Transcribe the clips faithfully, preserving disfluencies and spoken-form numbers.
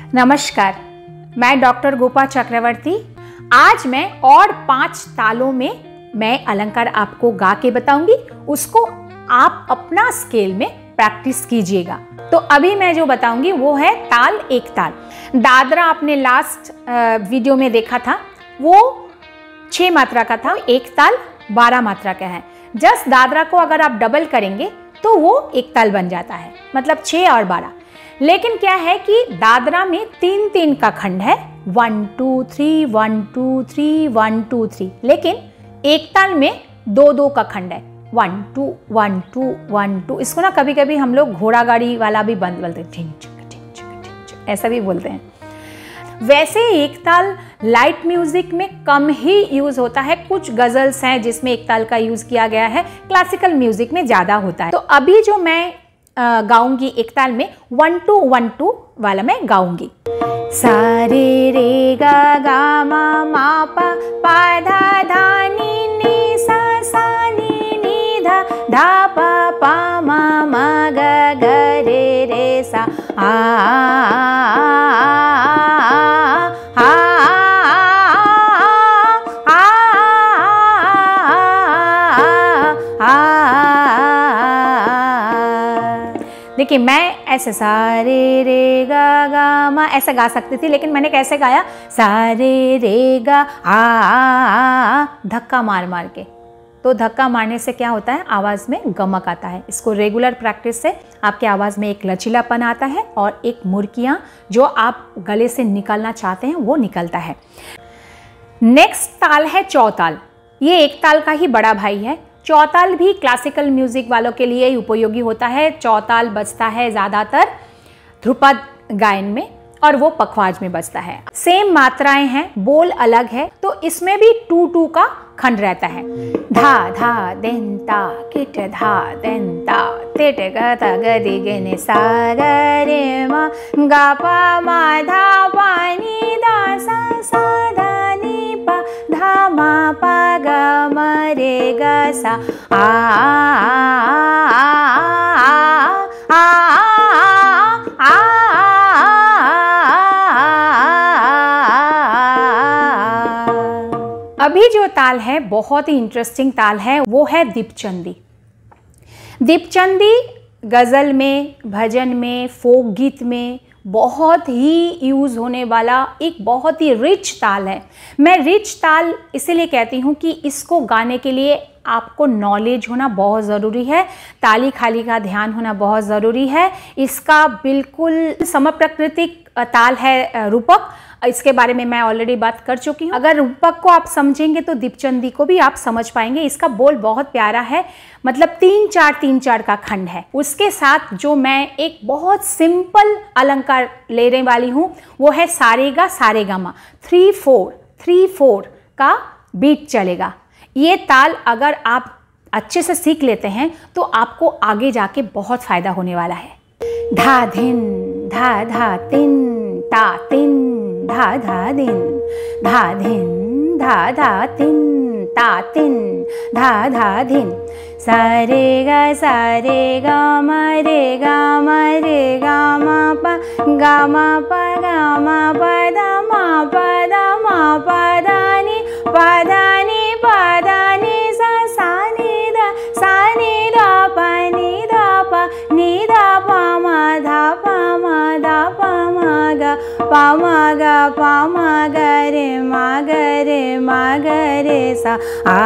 नमस्कार, मैं डॉक्टर गोपा चक्रवर्ती। आज मैं और पांच तालों में मैं अलंकार आपको गा के बताऊंगी, उसको आप अपना स्केल में प्रैक्टिस कीजिएगा। तो अभी मैं जो बताऊंगी वो है ताल एक ताल। दादरा आपने लास्ट वीडियो में देखा था, वो छह मात्रा का था, एक ताल बारह मात्रा का है। जस्ट दादरा को अगर आप डबल करेंगे तो वो एक ताल बन जाता है, मतलब छह और बारह। लेकिन क्या है कि दादरा में तीन तीन का खंड है, one two three one two three one two three, लेकिन एक ताल में दो दो का खंड है, one two one two one two. इसको ना कभी कभी हम लोग घोड़ा गाड़ी वाला भी बंद बोलते हैं, ऐसा भी बोलते हैं। वैसे एक ताल लाइट म्यूजिक में कम ही यूज होता है, कुछ गजल्स हैं जिसमें एक ताल का यूज किया गया है, क्लासिकल म्यूजिक में ज्यादा होता है। तो अभी जो मैं गाऊंगी एक ताल में वन टू वन टू वाला मैं गाऊंगी। सा रे रे गा गा मा मा पा पा धा धा नी नी सा सा नी नी धा धा पा पा मा मा गा गा रे रे सा आ देखिए, मैं ऐसे सा रे रे गा गा मा ऐसा गा सकती थी, लेकिन मैंने कैसे गाया, सा रे रे गा आ, धक्का मार मार के। तो धक्का मारने से क्या होता है, आवाज़ में गमक आता है। इसको रेगुलर प्रैक्टिस से आपके आवाज़ में एक लचीलापन आता है और एक मुर्कियाँ जो आप गले से निकालना चाहते हैं वो निकलता है। नेक्स्ट ताल है चौताल। ये एक ताल का ही बड़ा भाई है। चौताल भी क्लासिकल म्यूजिक वालों के लिए ही उपयोगी होता है। चौताल बजता है ज़्यादातर ध्रुपद गायन में और वो पखवाज में बजता है। सेम मात्राएं हैं, बोल अलग है, तो इसमें भी टू टू का खंड रहता है। धा धा दिन ता किट धा दिन ता तिट ग ता ग रि ग नि सा ग रे मा गा पा मा धा पा नी दा सा सा धा नी पा धा मा पा गा मा रे गा सा आ आ आ अभी जो ताल है बहुत ही इंटरेस्टिंग ताल है, वो है दीपचंदी। दीपचंदी गज़ल में, भजन में, फोक गीत में बहुत ही यूज़ होने वाला एक बहुत ही रिच ताल है। मैं रिच ताल इसीलिए कहती हूँ कि इसको गाने के लिए आपको नॉलेज होना बहुत ज़रूरी है, ताली खाली का ध्यान होना बहुत ज़रूरी है। इसका बिल्कुल समप्रकृतिक ताल है रूपक, इसके बारे में मैं ऑलरेडी बात कर चुकी हूँ। अगर रूपक को आप समझेंगे तो दीपचंदी को भी आप समझ पाएंगे। इसका बोल बहुत प्यारा है, मतलब तीन चार तीन चार का खंड है। उसके साथ जो मैं एक बहुत सिंपल अलंकार लेने वाली हूँ वो है सारेगा सारेगामा, थ्री फोर थ्री फोर का बीट चलेगा। ये ताल अगर आप अच्छे से सीख लेते हैं तो आपको आगे जाके बहुत फायदा होने वाला है। धा धिन धा धा तिन ता तिन धा धा दिन धा धिन धा धा तिन ता तिन धा धा दिन सा रे गा सा रे गा मा रे गा मा रे गा मा पा गा मा पा गा मा पा दा मा पा दा मा पा दा नी पा दा नी पा दा नी सा सा नी दा सा नी दा पा नी दा पा नी दा पा मा धा पा मा धा पा मा गा पा मा गा पा मा गा रे मा गा रे मा गा रे सा आ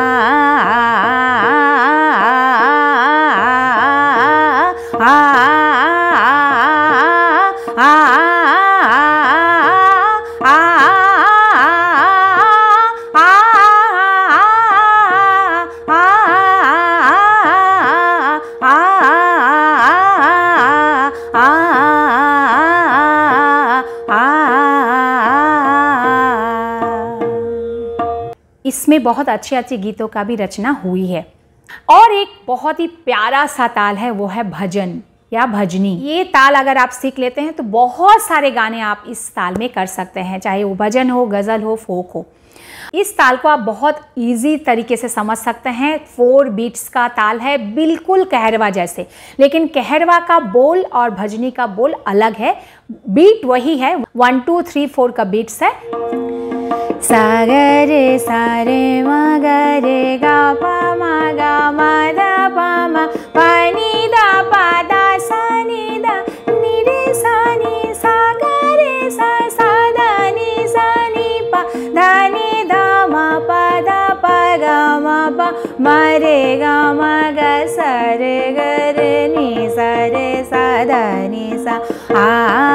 इसमें बहुत अच्छे अच्छे गीतों का भी रचना हुई है। और एक बहुत ही प्यारा सा ताल है, वो है भजन या भजनी। ये ताल अगर आप सीख लेते हैं तो बहुत सारे गाने आप इस ताल में कर सकते हैं, चाहे वो भजन हो, गज़ल हो, फोक हो। इस ताल को आप बहुत इजी तरीके से समझ सकते हैं। फोर बीट्स का ताल है, बिल्कुल कहरवा जैसे, लेकिन कहरवा का बोल और भजनी का बोल अलग है। बीट वही है, वन टू थ्री फोर का बीट्स है। सा ग रे सा रे म ग रे गा पा मा गा मा दा पा मा पा नी दा पा दा सा नी दा नी रे सा नी सा ग रे सा सा दा नी सा नी पा धा नी धा मा पा धा पा गा मा पा मा रे गा मा ग सा रे ग रे नी सा रे सा धा नी सा आ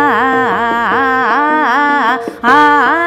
आ आ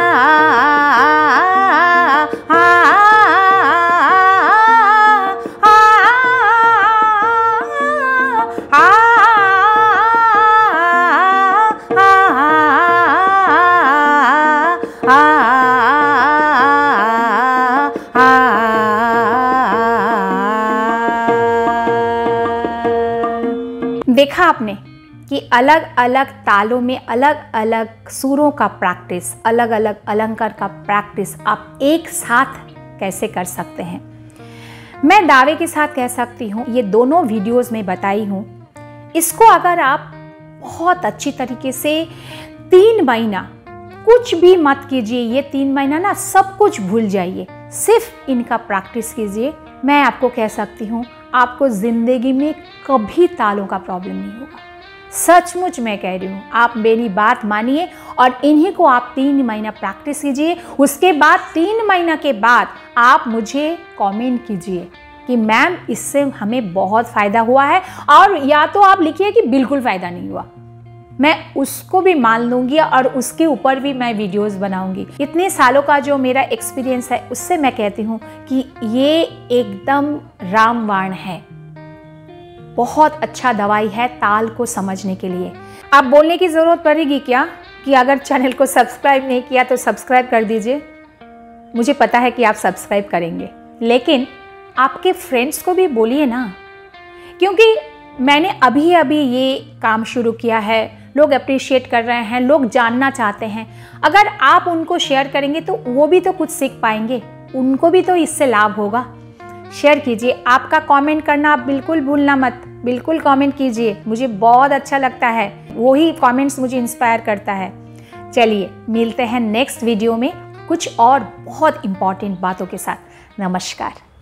देखा आपने कि अलग अलग तालों में अलग अलग सुरों का प्रैक्टिस, अलग अलग अलंकार का प्रैक्टिस आप एक साथ कैसे कर सकते हैं। मैं दावे के साथ कह सकती हूँ, ये दोनों वीडियोस में बताई हूँ, इसको अगर आप बहुत अच्छी तरीके से तीन महीना कुछ भी मत कीजिए, ये तीन महीना ना सब कुछ भूल जाइए, सिर्फ इनका प्रैक्टिस कीजिए। मैं आपको कह सकती हूँ आपको जिंदगी में कभी तालों का प्रॉब्लम नहीं होगा। सचमुच मैं कह रही हूँ, आप मेरी बात मानिए और इन्हीं को आप तीन महीना प्रैक्टिस कीजिए। उसके बाद तीन महीना के बाद आप मुझे कमेंट कीजिए कि मैम इससे हमें बहुत फ़ायदा हुआ है, और या तो आप लिखिए कि बिल्कुल फ़ायदा नहीं हुआ। मैं उसको भी मान लूँगी और उसके ऊपर भी मैं वीडियोस बनाऊँगी। इतने सालों का जो मेरा एक्सपीरियंस है उससे मैं कहती हूँ कि ये एकदम रामबाण है, बहुत अच्छा दवाई है ताल को समझने के लिए। आप बोलने की ज़रूरत पड़ेगी क्या कि अगर चैनल को सब्सक्राइब नहीं किया तो सब्सक्राइब कर दीजिए। मुझे पता है कि आप सब्सक्राइब करेंगे, लेकिन आपके फ्रेंड्स को भी बोलिए ना, क्योंकि मैंने अभी अभी ये काम शुरू किया है, लोग अप्रिशिएट कर रहे हैं, लोग जानना चाहते हैं। अगर आप उनको शेयर करेंगे तो वो भी तो कुछ सीख पाएंगे, उनको भी तो इससे लाभ होगा। शेयर कीजिए, आपका कमेंट करना आप बिल्कुल भूलना मत, बिल्कुल कमेंट कीजिए, मुझे बहुत अच्छा लगता है, वही कमेंट्स मुझे इंस्पायर करता है। चलिए मिलते हैं नेक्स्ट वीडियो में कुछ और बहुत इम्पॉर्टेंट बातों के साथ। नमस्कार।